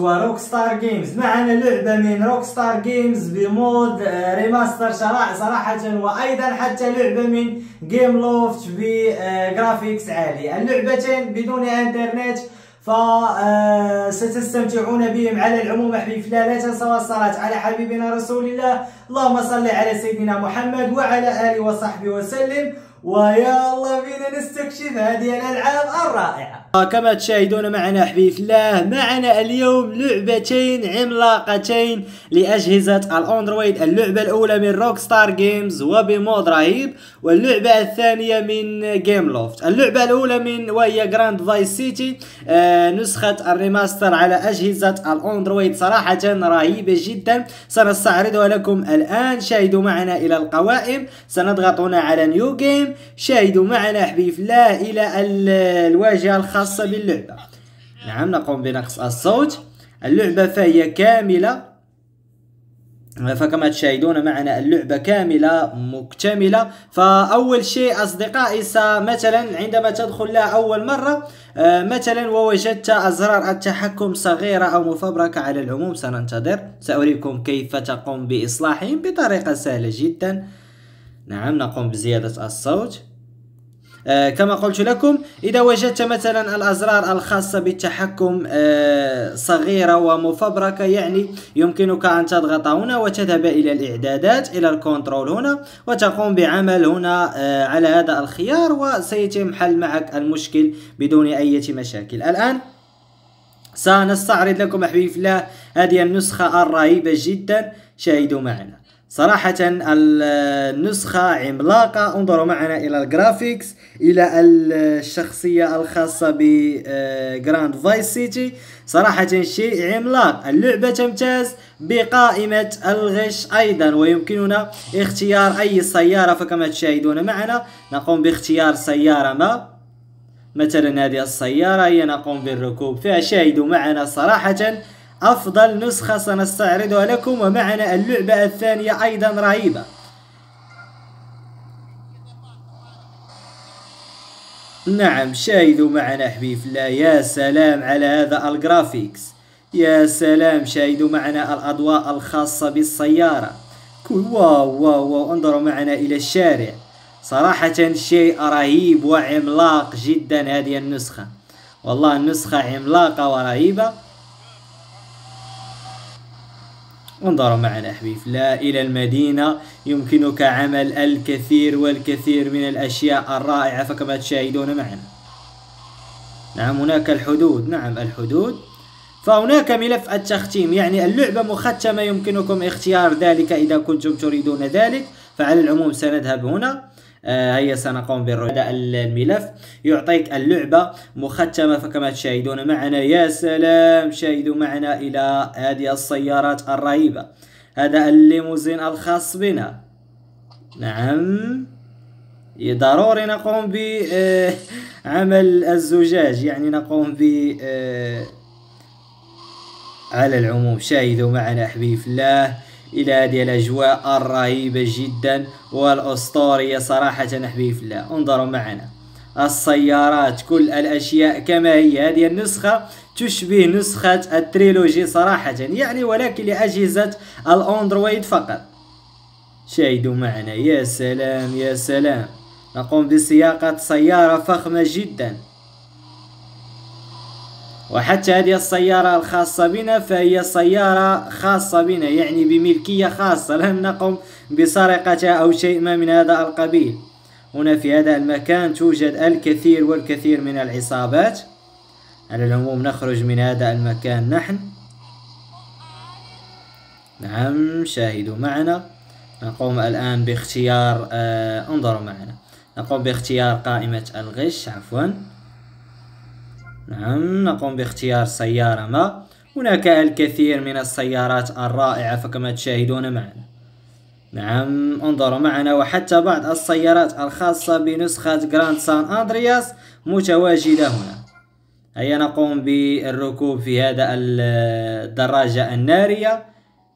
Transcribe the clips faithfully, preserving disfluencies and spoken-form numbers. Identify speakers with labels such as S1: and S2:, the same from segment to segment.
S1: وروك ستار جيمز. معنا لعبة من روك ستار جيمز بمود ريماستر صراحة، وأيضا حتى لعبة من جيم لوفت بجرافيكس عالي. اللعبتين بدون انترنت، فستستمتعون بهم على العموم. أحبابي في الله، لا تنسوا الصلاة على حبيبنا رسول الله. اللهم صل على سيدنا محمد وعلى آله وصحبه وسلم. ويلا بينا نستكشف هذه الألعاب الرائعة. كما تشاهدون معنا أحبابي في الله، معنا اليوم لعبتين عملاقتين لأجهزة الأندرويد. اللعبة الأولى من روك ستار جيمز وبمود رهيب، واللعبة الثانية من جيم لوفت. اللعبة الأولى من وهي جراند فايس سيتي، آه نسخة الريماستر على أجهزة الأندرويد، صراحة رهيبة جدا. سنستعرضها لكم الآن. شاهدوا معنا إلى القوائم، سنضغط هنا على نيو جيم. شاهدوا معنا أحبابي في الله إلى الواجهة الخاصة باللعبة. نعم، نقوم بنقص الصوت. اللعبة فهي كاملة، فكما تشاهدون معنا اللعبة كاملة مكتملة. فأول شيء أصدقائي، مثلا عندما تدخل لها أول مرة مثلا ووجدت أزرار التحكم صغيرة أو مفبركة، على العموم سننتظر. سأريكم كيف تقوم بإصلاحهم بطريقة سهلة جدا. نعم، نقوم بزيادة الصوت. آه كما قلت لكم، إذا وجدت مثلا الأزرار الخاصة بالتحكم آه صغيرة ومفبركة، يعني يمكنك أن تضغط هنا وتذهب إلى الإعدادات، إلى الكنترول هنا، وتقوم بعمل هنا آه على هذا الخيار، وسيتم حل معك المشكل بدون أي مشاكل. الآن سنستعرض لكم أحبابي في الله هذه النسخة الرهيبة جدا. شاهدوا معنا، صراحة النسخة عملاقة. انظروا معنا إلى الجرافيكس، إلى الشخصية الخاصة بجراند فايس سيتي، صراحة شيء عملاق. اللعبة تمتاز بقائمة الغش أيضا، ويمكننا اختيار أي سيارة. فكما تشاهدون معنا نقوم باختيار سيارة ما، مثلا هذه السيارة هي، نقوم بالركوب فيها. شاهدوا معنا، صراحة أفضل نسخة سنستعرضها لكم. ومعنا اللعبة الثانية أيضا رهيبة. نعم، شاهدوا معنا أحبابي في الله. يا سلام على هذا الجرافيكس، يا سلام. شاهدوا معنا الأضواء الخاصة بالسيارة. واو واو واو. انظروا معنا إلى الشارع، صراحة شيء رهيب وعملاق جدا هذه النسخة. والله النسخة عملاقة ورهيبة. انظروا معنا أحبابي في الله إلى المدينة، يمكنك عمل الكثير والكثير من الأشياء الرائعة. فكما تشاهدون معنا، نعم هناك الحدود. نعم الحدود. فهناك ملف التختيم، يعني اللعبة مختمة، يمكنكم اختيار ذلك إذا كنتم تريدون ذلك. فعلى العموم سنذهب هنا. آه هيا سنقوم بالرجوع. هذا الملف يعطيك اللعبة مختمة. فكما تشاهدون معنا، يا سلام. شاهدوا معنا إلى هذه السيارات الرهيبة، هذا الليموزين الخاص بنا. نعم، ضروري نقوم بعمل الزجاج، يعني نقوم ب على العموم. شاهدوا معنا أحبابي في الله إلى هذه الأجواء الرهيبة جدا والأسطورية، صراحة أحبابي في الله. انظروا معنا السيارات، كل الأشياء كما هي. هذه النسخة تشبه نسخة التريلوجي صراحة، يعني ولكن لأجهزة الأندرويد فقط. شاهدوا معنا، يا سلام يا سلام. نقوم بسياقة سيارة فخمة جدا، وحتى هذه السيارة الخاصة بنا فهي سيارة خاصة بنا، يعني بملكية خاصة، لم نقم بسرقتها أو شيء ما من هذا القبيل. هنا في هذا المكان توجد الكثير والكثير من العصابات. على العموم نخرج من هذا المكان نحن. نعم، شاهدوا معنا. نقوم الآن باختيار آه انظروا معنا، نقوم باختيار قائمة الغش، عفوا. نعم، نقوم باختيار سيارة ما. هناك الكثير من السيارات الرائعة، فكما تشاهدون معنا. نعم، انظروا معنا، وحتى بعض السيارات الخاصة بنسخة جراند سان أندرياس متواجدة هنا. هيا نقوم بالركوب في هذا الدراجة النارية.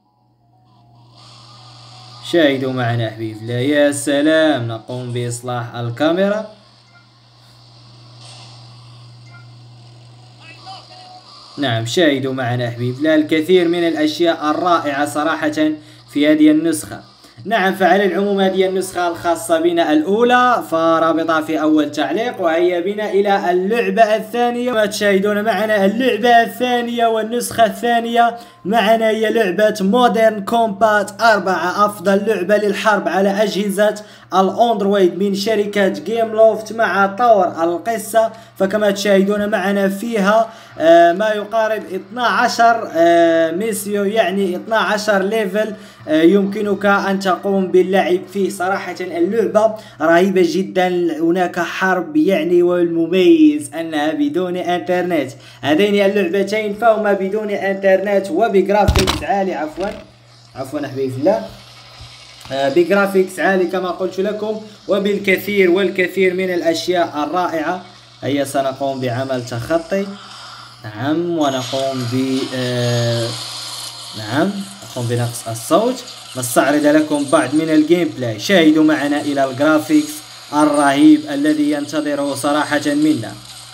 S1: شاهدوا معنا أحبابي في الله، يا سلام. نقوم بإصلاح الكاميرا. نعم شاهدوا معنا أحبيب الله الكثير من الأشياء الرائعة صراحة في هذه النسخة. نعم فعلى العموم هذه النسخة الخاصة بنا الأولى فرابطها في أول تعليق، وهيا بنا إلى اللعبة الثانية. ما تشاهدون معنا اللعبة الثانية والنسخة الثانية معنا هي لعبة مودرن كومبات أربعة، أفضل لعبة للحرب على أجهزة الأندرويد من شركة جيم لوفت مع طور القصة. فكما تشاهدون معنا فيها آه ما يقارب اثنا عشر آه ميسيو، يعني اثنا عشر ليفل آه يمكنك أن تقوم باللعب فيه. صراحة اللعبة رهيبة جدا، هناك حرب يعني، والمميز أنها بدون انترنت. هذين اللعبتين فهما بدون انترنت وبجرافيكس عالي، عفوا عفوا أحبابي في الله، آه بجرافيكس عالي كما قلت لكم، وبالكثير والكثير من الأشياء الرائعة. هيا سنقوم بعمل تخطي، نعم، ونقوم ب آه نعم نقوم بنقص الصوت. نستعرض لكم بعض من الجيم بلاي. شاهدوا معنا إلى الجرافيكس الرهيب الذي ينتظره صراحة منا.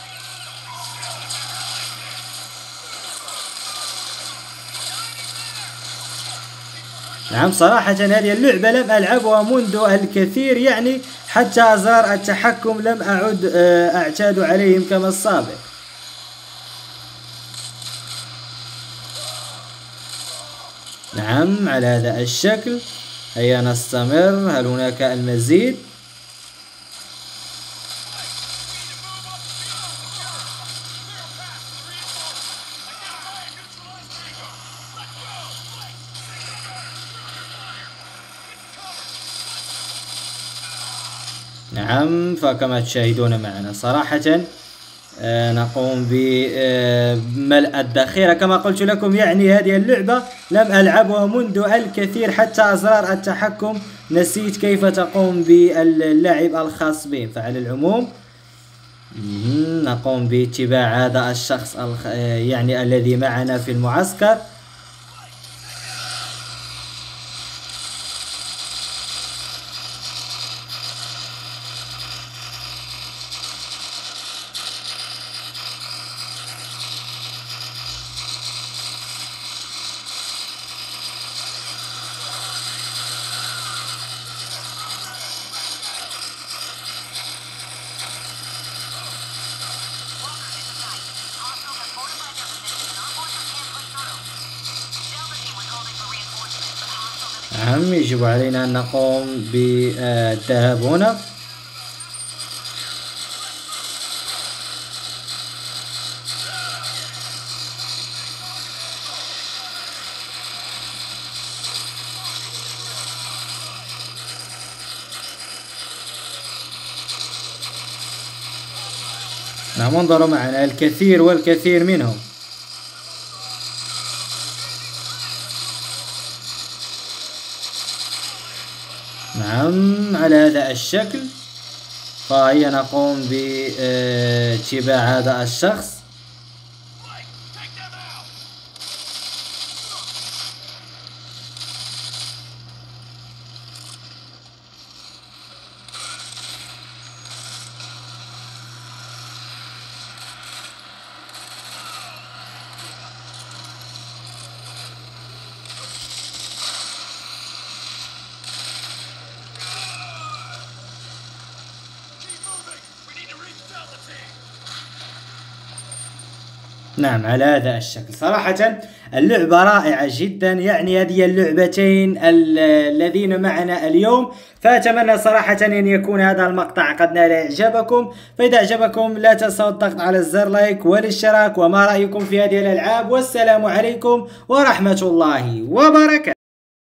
S1: نعم صراحة هذه اللعبة لم ألعبها منذ الكثير، يعني حتى أزرار التحكم لم أعد أعتاد عليهم كما السابق. نعم على هذا الشكل. هيا نستمر، هل هناك المزيد؟ نعم فكما تشاهدون معنا صراحة آه نقوم بملء الذخيرة كما قلت لكم. يعني هذه اللعبة لم ألعبها منذ الكثير، حتى أزرار التحكم نسيت كيف تقوم باللعب الخاص بهم. فعلى العموم نقوم باتباع هذا الشخص يعني الذي معنا في المعسكر. نعم يجب علينا أن نقوم بالذهاب هنا. نعم انظروا معنا الكثير والكثير منهم. نعم على هذا الشكل. فهيا نقوم باتباع هذا الشخص. نعم على هذا الشكل. صراحة اللعبة رائعة جدا، يعني هذه اللعبتين الذين معنا اليوم. فأتمنى صراحة أن يكون هذا المقطع قد نال إعجابكم. فإذا أعجبكم لا تنسوا الضغط على الزر لايك والاشتراك، وما رأيكم في هذه الألعاب، والسلام عليكم ورحمة الله وبركاته.